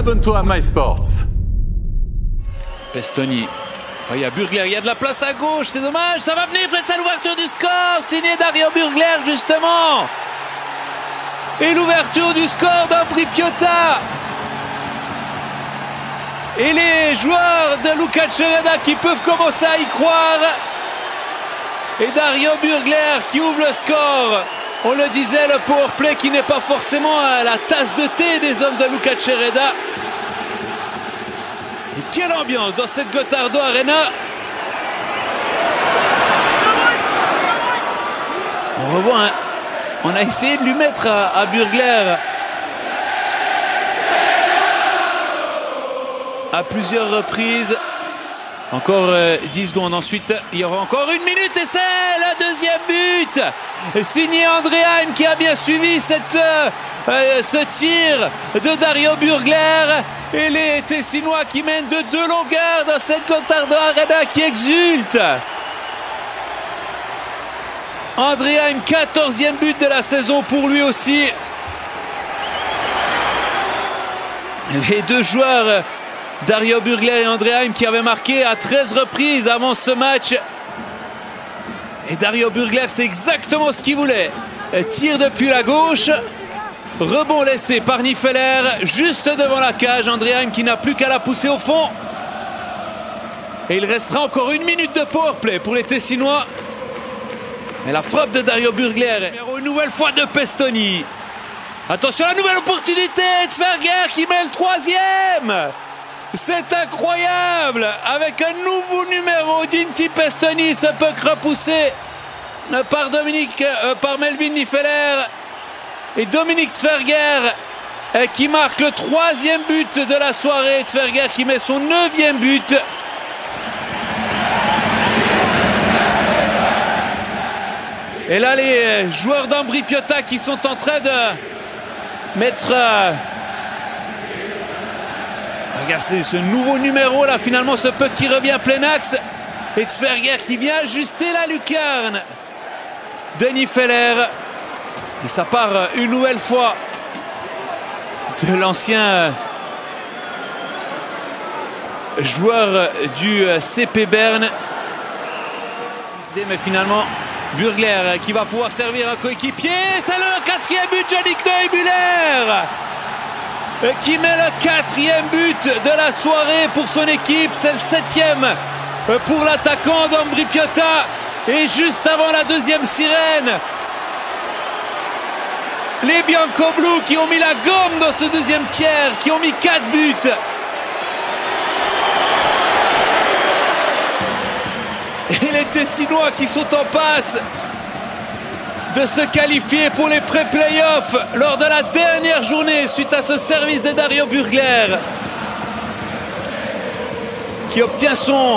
abonne-toi à MySports. Pestoni. Il y a Burgler, il y a de la place à gauche, c'est dommage, ça va venir, c'est l'ouverture du score, signé Dario Burgler justement. Et l'ouverture du score d'Ambri Piotta. Et les joueurs de Luca Cereda qui peuvent commencer à y croire. Et Dario Burgler qui ouvre le score. On le disait, le powerplay qui n'est pas forcément la tasse de thé des hommes de Luca Cereda. Et quelle ambiance dans cette Gottardo Arena. On revoit, on a essayé de lui mettre à Burgler à plusieurs reprises. Encore 10 secondes. Ensuite, il y aura encore 1 minute et c'est le deuxième but. Signé Andréheim qui a bien suivi ce tir de Dario Burgler. Et les Tessinois qui mènent de 2 longueurs dans cette Gottardo Arena qui exulte. Andréheim, 14e but de la saison pour lui aussi. Les deux joueurs, Dario Burgler et Andréheim, qui avaient marqué à 13 reprises avant ce match. Et Dario Burgler, c'est exactement ce qu'il voulait. Tire depuis la gauche. Rebond laissé par Nifeler, juste devant la cage. Andréheim qui n'a plus qu'à la pousser au fond. Et il restera encore 1 minute de powerplay pour les Tessinois. Mais la frappe de Dario Burgler. Une nouvelle fois de Pestoni. Attention, la nouvelle opportunité. Tsverger qui met le 3e. C'est incroyable. Avec un nouveau numéro, Dinti Pestoni, ce puck repoussé par Melvin Nifeler. Et Dominique Tsverger qui marque le 3e but de la soirée. Tsverger qui met son 9e but. Et là, les joueurs d'Ambri Piotta qui sont en train de mettre... Regardez ce nouveau numéro là, finalement ce puck qui revient plein axe. Et Tsverger qui vient ajuster la lucarne de Nifeler. Et ça part une nouvelle fois de l'ancien joueur du CP Berne. Mais finalement, Burgler qui va pouvoir servir un coéquipier. C'est le 4e but, Yannick Neumüller qui met le 4e but de la soirée pour son équipe. C'est le 7e pour l'attaquant d'Ambri Piotta. Et juste avant la 2e sirène, les Bianco-Blu qui ont mis la gomme dans ce 2e tiers, qui ont mis 4 buts. Et les Tessinois qui sont en passe de se qualifier pour les pré-playoffs lors de la dernière journée suite à ce service de Dario Burgler qui obtient son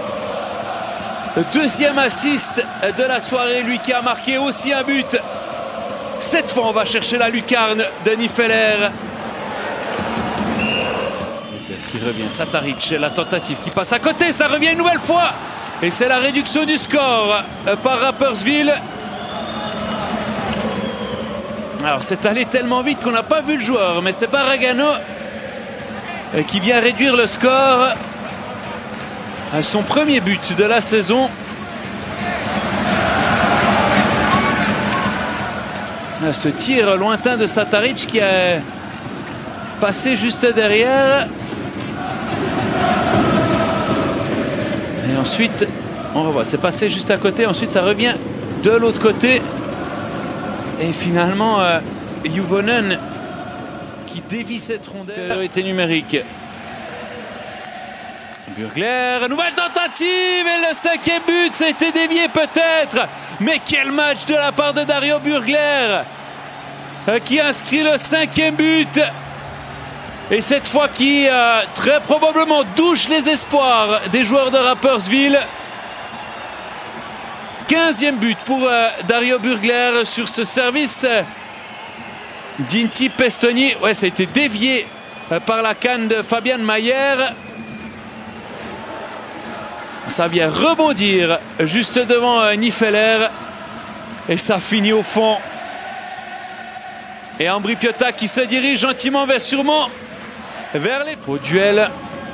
2e assist de la soirée, lui qui a marqué aussi un but. Cette fois on va chercher la lucarne de Nifeler qui revient. Sataric, la tentative qui passe à côté, ça revient une nouvelle fois et c'est la réduction du score par Rapperswil. Alors c'est allé tellement vite qu'on n'a pas vu le joueur, mais c'est Barragano qui vient réduire le score à son 1er but de la saison. Ce tir lointain de Sataric qui a passé juste derrière. Et ensuite, on revoit, c'est passé juste à côté, ensuite ça revient de l'autre côté. Et finalement, Juvonen qui dévie cette rondelle. Priorité numérique. Burgler, nouvelle tentative et le 5e but, ça a été dévié peut-être. Mais quel match de la part de Dario Burgler qui inscrit le 5e but. Et cette fois qui très probablement douche les espoirs des joueurs de Rapperswil. 15e but pour Dario Burgler sur ce service d'Inti Pestoni. Ouais, ça a été dévié par la canne de Fabian Mayer. Ça vient rebondir juste devant Nifeler. Et ça finit au fond. Et Ambri Piotta qui se dirige gentiment vers sûrement vers les au duel.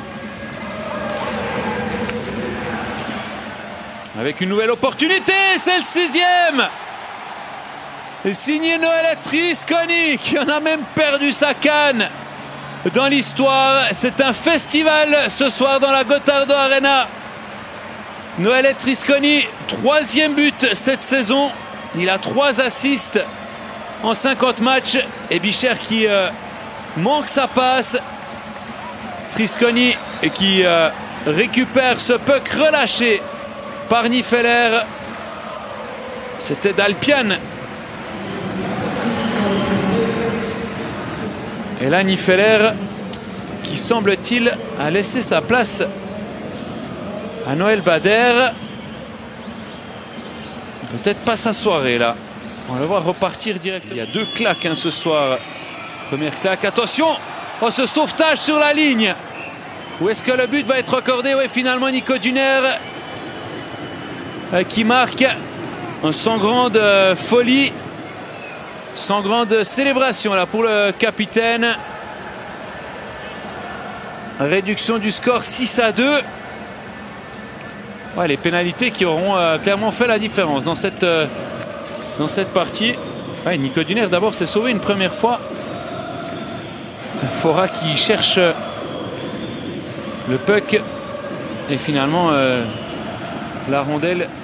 Avec une nouvelle opportunité, c'est le 6e. Signé Noël Trisconi, qui en a même perdu sa canne dans l'histoire. C'est un festival ce soir dans la Gottardo Arena. Noël Trisconi, 3e but cette saison. Il a 3 assists en 50 matchs. Et Bichère qui manque sa passe. Trisconi qui récupère ce puck relâché par Nifeller. C'était d'Alpian. Et là, Nifeller, qui semble-t-il a laissé sa place à Noël Bader. Peut-être pas sa soirée là. On va le voir repartir direct. Il y a 2 claques ce soir. Première claque, attention. Oh, ce sauvetage sur la ligne. Où est-ce que le but va être accordé? Oui, finalement, Nico Duner qui marque sans grande folie, sans grande célébration là pour le capitaine. Réduction du score 6-2. Ouais, les pénalités qui auront clairement fait la différence dans cette partie. Ouais, Nico Duner d'abord s'est sauvé une première fois. Fora qui cherche le puck et finalement la rondelle